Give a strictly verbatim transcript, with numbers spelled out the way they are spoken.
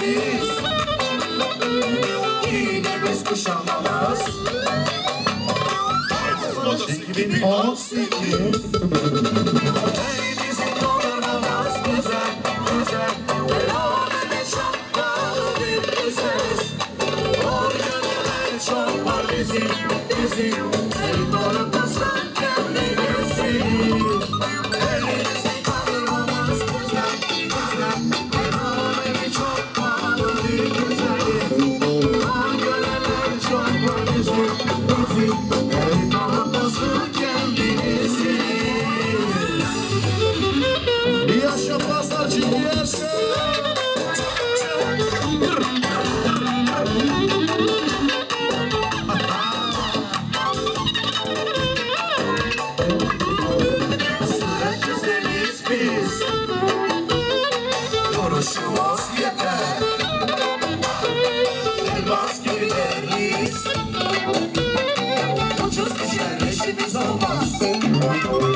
siz. Yine biz kuşanmamız iki bin on sekiz. Hey bizim dolarmamız güzel, güzel. Elhamdülillah çok pahalı bir güzeliz. Organlar çok var bizim, bizim. Hey dolarmazsan kendinizi. Hey bizim dolarmamız güzel, güzel. Elhamdülillah çok pahalı bir güzeliz. Organlar çok var bizim, bizim. Hey dolarmazsan kendinizi. Yaşa pazarcı, yaşa. Sıra güzeliz biz. Duruşumuz yeter. Elmas gibi deriz. Ucuz işler işimiz olmaz.